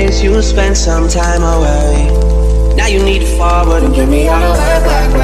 days you spent some time away. Now you need to forward and give me all the work like